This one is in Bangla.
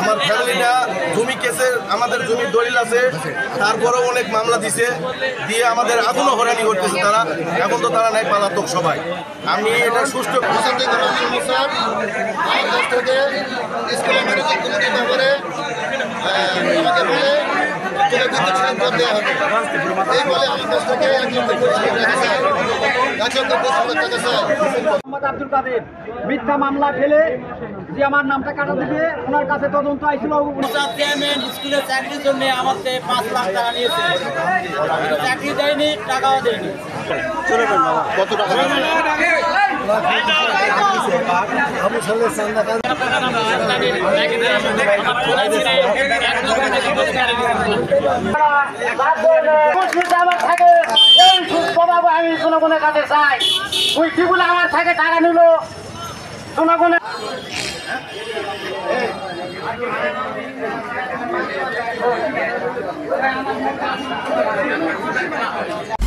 আমার ফ্যামিলিটা জমি কেসে, আমাদের জমির দলিল আছে, তারপরেও অনেক মামলা দিছে, দিয়ে আমাদের আগুনও হয়রানি করতেছে তারা। এখন তো তারা নাই, পালাতক সবাই। আমি এটা সুষ্ঠু আব্দুল কাদের মিথ্যা মামলা ফেলে যে আমার নামটা কাটা দিবে, ওনার কাছে তদন্ত আইছিল। চেয়ারম্যান স্কুলের চাকরির জন্য আমাকে 5 লাখ টাকা নিয়েছে, চাকরি দেয়নি, টাকাও দেয়নি। কত টাকা? আমি জনগণের কাছে চাই, ওই কিগুলো আমার থেকে টাকা নিল জনগণের।